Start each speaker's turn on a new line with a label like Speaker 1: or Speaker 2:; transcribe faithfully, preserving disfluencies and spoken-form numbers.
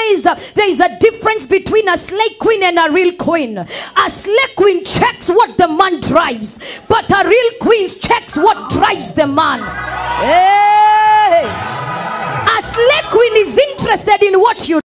Speaker 1: guys, there is a difference between a slay queen and a real queen. A slay queen checks what the man drives, but a real queen checks what drives the man. Hey! A slay queen is interested in what you